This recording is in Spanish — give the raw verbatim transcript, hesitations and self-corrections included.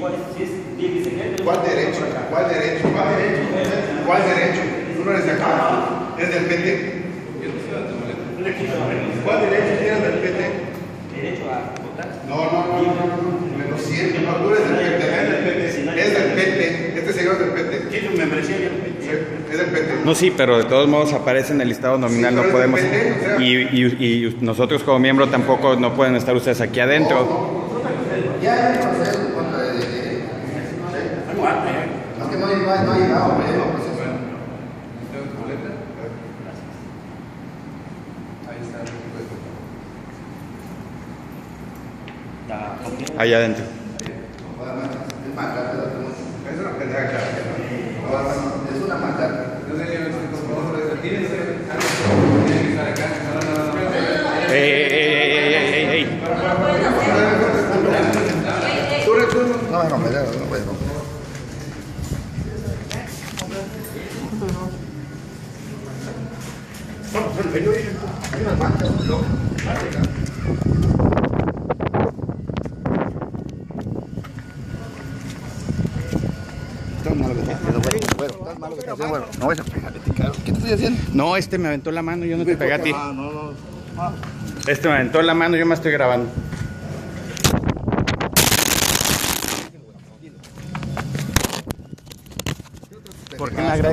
¿cuál es? Si es diez secreto. ¿Cuál derecho? ¿Cuál derecho? ¿Cuál derecho? ¿Cuál derecho? Tú no eres de acá, eres del P T. ¿Cuál derecho tienes del P T? Derecho a votar. No, no, no, no, no, me lo siento, no, tú eres del P T, es del P T, es del P T, este señor es del P T. ¿Qué es un membresía? Es del P T. No, sí, pero de todos modos aparece en el listado nominal, Sí, no pero podemos... es del P T, o sea. Y, y, y nosotros como miembro tampoco no pueden estar ustedes aquí adentro. Ya hay un proceso en contra de... Es que no hay no ha llegado, pero hay un proceso. Allá adentro. Es más tarde la tenemos. Es una pendeja que hace. Es una más tarde. ¡Ey, ey, ey, ey, ey, ey, ey! No me rompe, no puede romper. Hay una marca, loco. Tan malo que estás haciendo, bueno, tan malo que estás haciendo, bueno. No, eso, ¿qué te estoy haciendo? No, este me aventó la mano, yo no te pegué a ti. Ah, no, no. Este me aventó la mano, yo me estoy grabando. ¿Por qué me agrega?